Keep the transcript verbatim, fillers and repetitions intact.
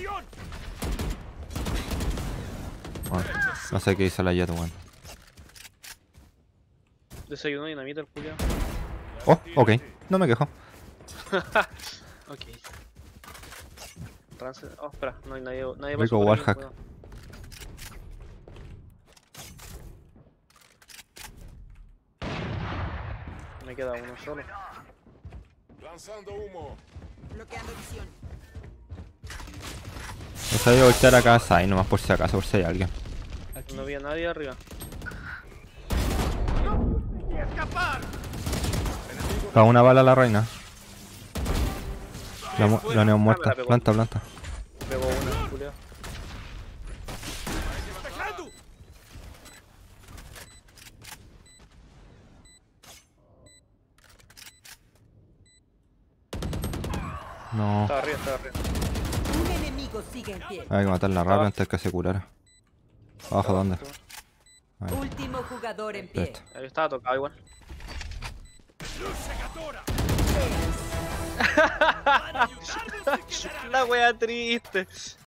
Bueno, no sé qué hizo la Jet, weón. Desayuno dinamita el culiao. Oh, ok, no me quejo. Ok. Trance. Oh, espera, no hay nadie. Nadie Rico pasó por aquí, wallhack. cuidado. Me queda uno solo. Lanzando humo. Bloqueando visión. No sabía voltear a casa y nomás por si acaso, por si hay alguien. No había nadie arriba. Cada una bala a la reina. La, mu- la neon Ah, muerta. me la pegó. Planta, planta. Pegó una, culiao. No, Estaba arriba, estaba arriba. Un enemigo sigue en pie. hay que matarla rápido antes que se curara. Abajo, ¿dónde? Ahí, Último jugador en pie. listo. Ahí estaba tocado igual. La wea triste.